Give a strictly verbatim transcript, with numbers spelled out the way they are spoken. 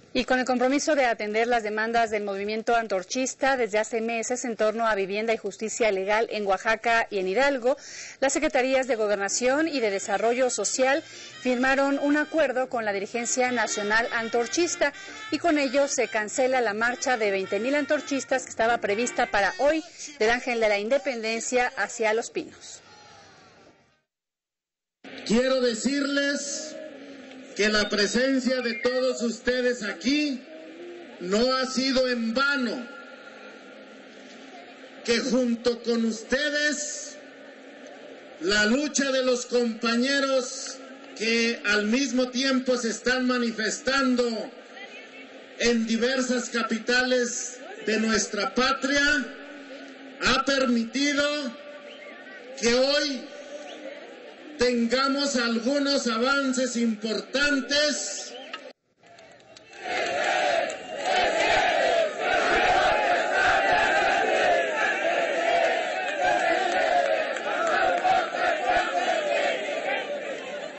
Y con el compromiso de atender las demandas del movimiento antorchista desde hace meses en torno a vivienda y justicia legal en Oaxaca y en Hidalgo, las Secretarías de Gobernación y de Desarrollo Social firmaron un acuerdo con la dirigencia nacional antorchista y con ello se cancela la marcha de veinte mil antorchistas que estaba prevista para hoy del Ángel de la Independencia hacia Los Pinos. Quiero decirles que la presencia de todos ustedes aquí no ha sido en vano, que junto con ustedes la lucha de los compañeros que al mismo tiempo se están manifestando en diversas capitales de nuestra patria ha permitido que hoy tengamos algunos avances importantes